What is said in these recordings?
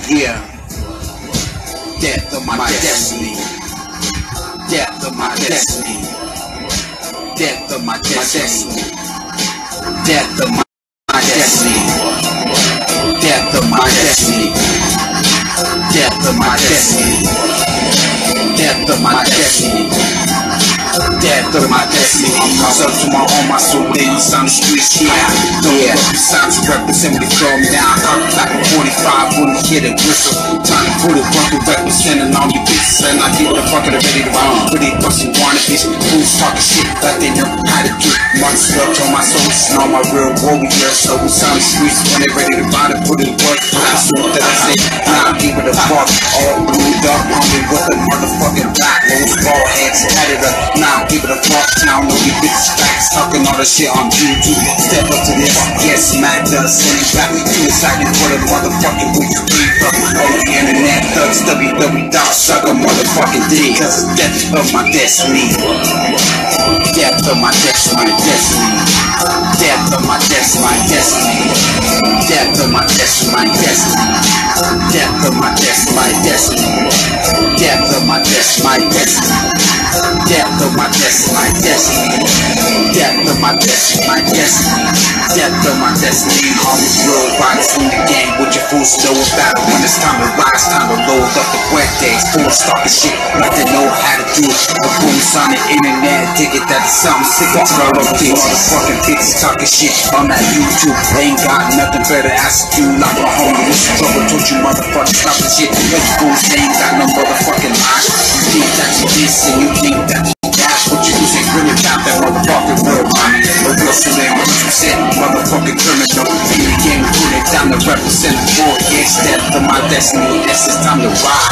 Yeah. Death of my destiny. Death of my destiny. Death of my destiny. Death of my destiny. Death of my destiny. Death of my destiny. Death of my destiny. Death of my destiny. I'm myself to my own, my soul ladies on the streets. Yeah, besides represent me, throw me down. I'm like a 45 when you hear the whistle. Time to put it, fucking representing all you bitches. And I get the fucking ready to run. Pretty bustin' wanna bitch. Who's talking shit like they know how to do. Months left on my soul, and all my real warrior. So it's on the streets when they ready to run and put it work. That's what that I say. Now I give it a fuck. All glued up, humping with the motherfucking black rolls, ball heads, had it up. Now give it a fuck town, know you bitches facts, talking all the shit on YouTube. Step up to this, yes, Mac does send you back. Too excited for the motherfucking way you keep up. On the internet, thugs, www.suck a motherfucking D. Cause it's death of my destiny. Death of my destiny, destiny. Death of my destiny, destiny. Death of my destiny, destiny. Death of my destiny, destiny. Death of my destiny, destiny. Death of my destiny, destiny. Death of my destiny, destiny. Death of my destiny. Homies, real riders in the game with your fools know about it. When it's time to rise, time to load up the wet days. Fools talking shit like they know how to do it. The fools on the internet, dig it that it's something sick and tired of these motherfucking bitches talking shit on that YouTube. They ain't got nothing better ass to do. Like a homie with some trouble, told you motherfuckers stop the shit. Cause you fools, they ain't got no motherfucking mind. You think that you this and you think that you that. What you use ain't really about that motherfucking real money. A real shooting, what you said, motherfucking criminal. In the game, we put it down to represent the board. Yes, death of my destiny. Yes, it's time to ride.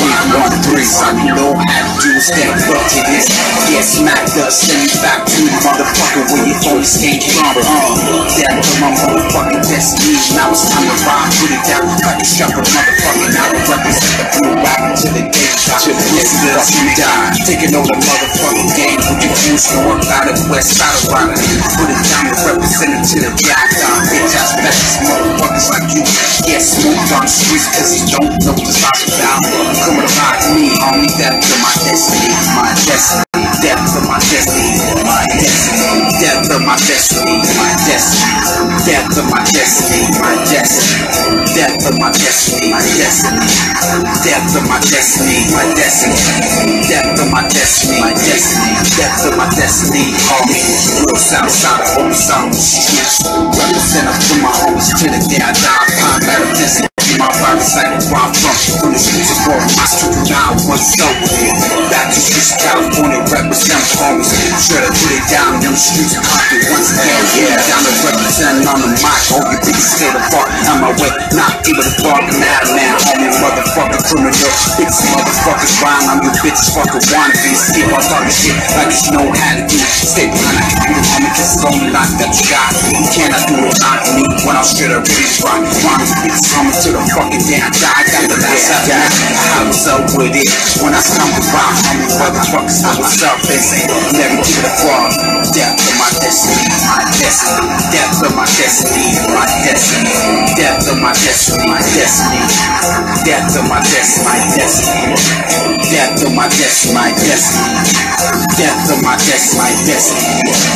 313, so you know how to do is step up to this. Yes, Mac does send me back to the motherfucker where your voice came from. Death of my motherfucking destiny. Now it's time to ride. Put it down like a strap of motherfucking out. Represent the blue rap to the game. Listen to us, you die. Taking over the motherfucking game. With your fuse, north out of west side of Rider. Put it down to represent it to the jack down. Bitch ass bitches, motherfuckers like you. Get smooth on the streets cause you don't know what to talk about. Come to ride to me, homie. Death of my destiny, my destiny. Death of my destiny, my destiny. Death of my destiny, my destiny. Death of my destiny, my destiny. Death of my destiny, my destiny. Death of my destiny, my destiny. Death of my destiny, my destiny. Death of my destiny, homie. Real Southside, old South streets. Represent up to my homies to the day I die. I'm metaphysics. My private side is where I'm from the streets of Florida, my street now, what's up with it? Back to streets of California, represent homies. Sure to put it down in them streets of Compton once again. Yeah, down to representing on the mic. Hope you bitches stay the fuck on my way. Not able to bark madman, homie, motherfucker criminal. Bitches motherfuckers rhyme, I'm your bitches fucking wannabes. Keep on talking shit like you know how to do it. Stay behind that computer, homie, cause it's the only life that you got. You cannot do it on me when I'm straight up ready to rock. Rhymes, bitches coming to the fucking damn die. Got the last out there. I was up with it when I stumbled around. Homie, motherfuckers, I was up. They say, never give it a fuck. Death of my destiny, my destiny. Death of my destiny, my destiny. Death of my destiny, my destiny. Death of my destiny, my destiny. Death of my destiny, my destiny. Death of my destiny, my destiny.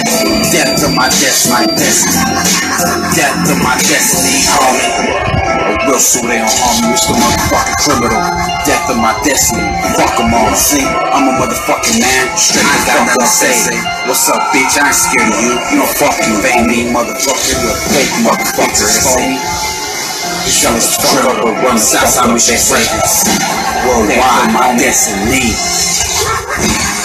Death of my destiny, my destiny. Death of my destiny, homie. Real so they don't harm me, it's the motherfucking criminal. Death of my destiny, fuck them all. See, I'm a motherfucking man, straight I got nothing to say. What's up, bitch? I ain't scared of you. You don't fucking bang me, motherfucker. You're a fake motherfucker, homie. Shut the fuck up, but run south, I'm with your friends. Worldwide, my destiny.